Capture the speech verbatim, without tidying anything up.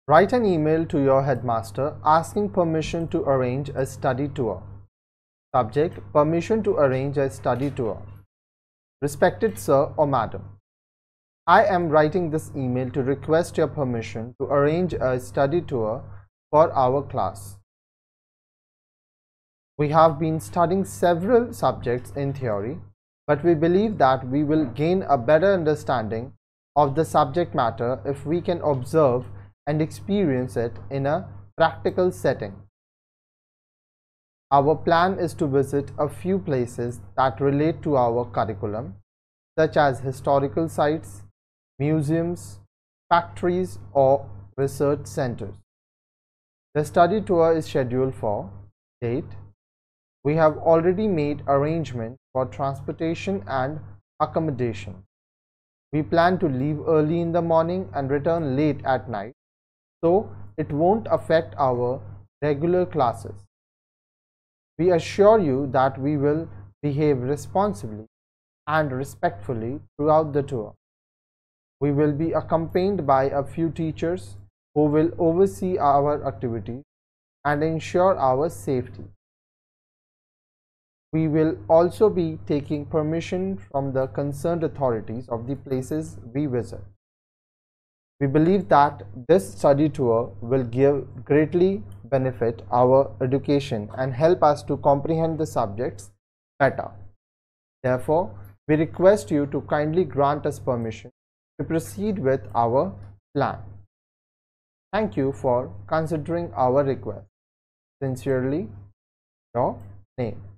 Write an email to your headmaster asking permission to arrange a study tour. Subject: permission to arrange a study tour. Respected sir or madam, I am writing this email to request your permission to arrange a study tour for our class. We have been studying several subjects in theory, but we believe that we will gain a better understanding of the subject matter if we can observe and experience it in a practical setting. Our plan is to visit a few places that relate to our curriculum, such as historical sites, museums, factories, or research centers. The study tour is scheduled for date. We have already made arrangements for transportation and accommodation. We plan to leave early in the morning and return late at night, so it won't affect our regular classes. We assure you that we will behave responsibly and respectfully throughout the tour. We will be accompanied by a few teachers who will oversee our activities and ensure our safety. We will also be taking permission from the concerned authorities of the places we visit. We believe that this study tour will give greatly benefit our education and help us to comprehend the subjects better. Therefore, we request you to kindly grant us permission to proceed with our plan. Thank you for considering our request. Sincerely, your name.